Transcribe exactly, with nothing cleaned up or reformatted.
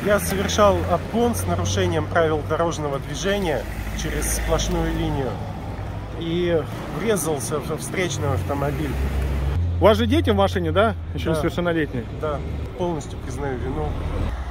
Я совершал обгон с нарушением правил дорожного движения через сплошную линию и врезался в встречный автомобиль. У вас же дети в машине, да? Еще Да. несовершеннолетние? Да, полностью признаю вину.